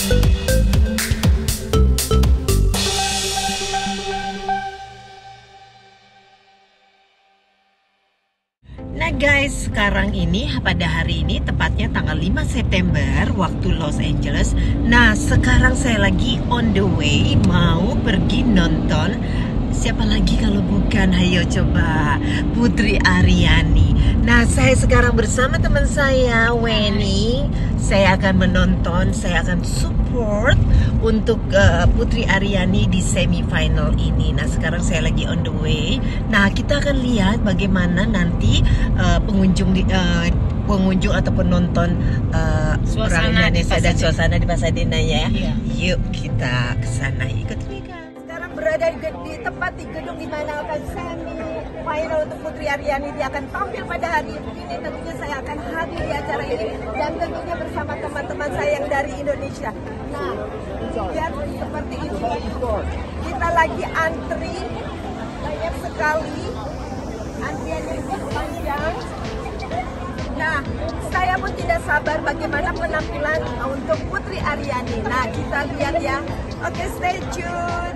Nah guys, sekarang ini pada hari ini tepatnya tanggal 5 September waktu Los Angeles. Nah sekarang saya lagi on the way mau pergi nonton. Siapa lagi kalau bukan, ayo coba, Putri Aryani. Nah saya sekarang bersama teman saya Weni. Saya akan menonton, saya akan support untuk Putri Aryani di semifinal ini. Nah sekarang saya lagi on the way. Nah kita akan lihat bagaimana nanti pengunjung atau penonton suasana di Pasadena ya. Iya. Yuk kita ke sana, ikut Vika. Sekarang berada di tempat di gedung di mana akan semi final untuk Putri Aryani. Dia akan tampil pada hari ini. Tentunya saya akan hadir di acara ini dan tentunya bersama teman-teman saya yang dari Indonesia. Nah, lihat seperti ini. Kita lagi antri, banyak sekali. Antriannya cukup panjang. Nah, saya pun tidak sabar bagaimana penampilan untuk Putri Aryani. Nah, kita lihat ya. Oke, stay tune.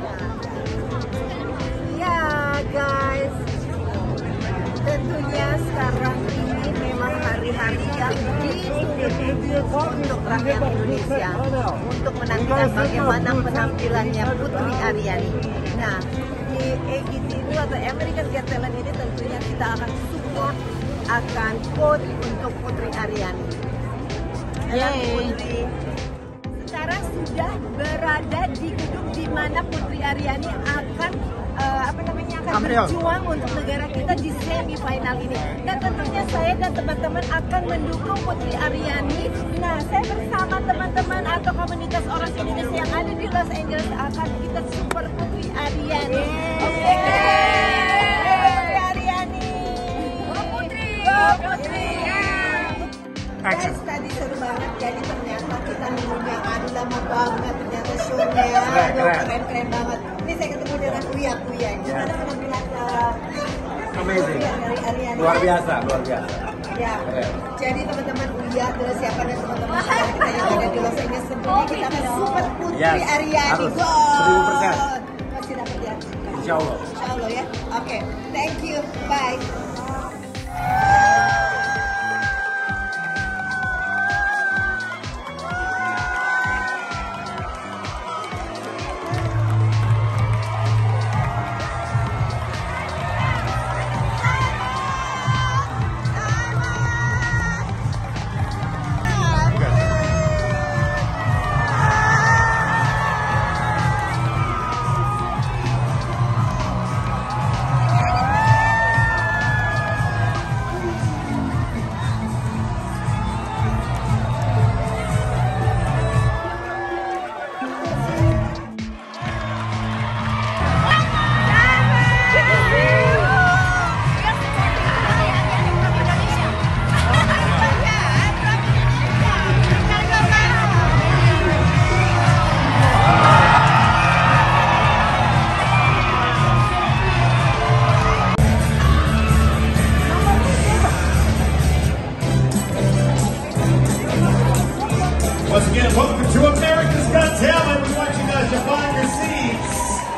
Ya, guys. Tentunya sekarang ini memang hari-hari yang ditunggu untuk rakyat Indonesia untuk menantikan bagaimana penampilannya Putri Aryani. Nah, di AGT itu atau American Got Talent ini tentunya kita akan support, akan vote untuk Putri Aryani. Putri sekarang sudah berada di gedung di mana Putri Aryani akan berjuang untuk negara kita di semifinal ini. Dan tentunya saya dan teman-teman akan mendukung Putri Aryani. Nah, saya bersama teman-teman atau komunitas orang Indonesia yang ada di Los Angeles akan kita support Putri Aryani. Oke, Putri Aryani. Putri. Guys, tadi seru banget. Jadi ternyata kita minumnya lama banget. Ternyata show-nya keren-keren banget. Ini saya ketemu dengan Uya. Gimana penampilan amazing, dari Aryani? luar biasa. Ya, jadi teman-teman Uya terus siapa dan teman-teman kita yang ada di Los Angeles tentunya kita akan support Putri Aryani. Harus, 1000%. Pasti dapat ya? Insya Allah. Insya Allah ya. Oke, thank you, bye. Once again, welcome to America's Got Talent. We want you guys to find your seats.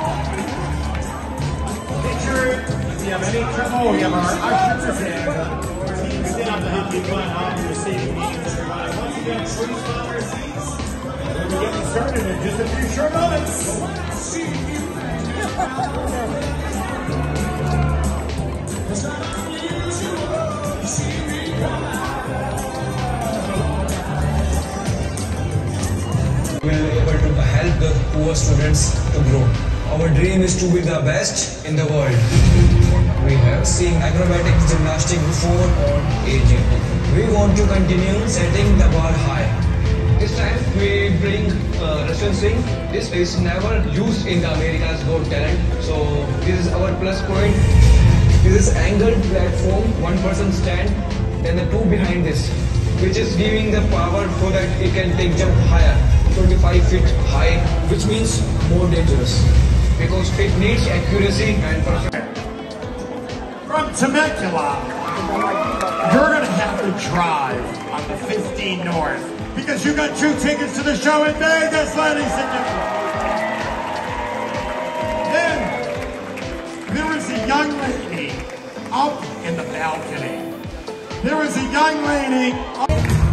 Picture, if you have any trouble, we have our ushers and team staff to help you find all your seating needs. Everybody, once again, please find your seats. We'll be getting started in just a few short moments. We will be able to help the poor students to grow. Our dream is to be the best in the world. We have seen acrobatics, gymnastics before on aging. We want to continue setting the bar high. This time we bring Russian swing. This is never used in the America's Got Talent. So this is our plus point. This is angled platform, one person stand, then the two behind this, which is giving the power so that it can take jump higher, 25 feet high, which means more dangerous because it needs accuracy and perfection. From Temecula, you're going to have to drive on the 15 North because you got 2 tickets to the show in Vegas, ladies and gentlemen. Then there is a young lady up in the balcony. There is a young lady up.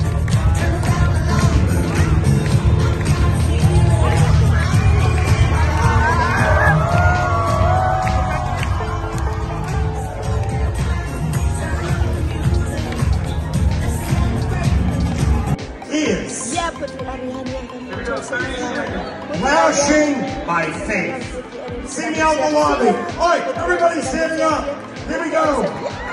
Lashing by Faith. See me out in the lobby. All right, everybody standing up. Here we go.